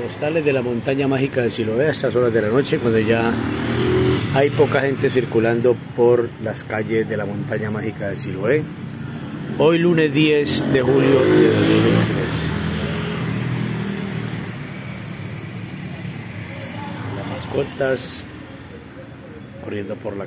Postales de la montaña mágica de Siloé a estas horas de la noche, cuando ya hay poca gente circulando por las calles de la montaña mágica de Siloé. Hoy lunes 10 de julio de 2023. Las mascotas corriendo por la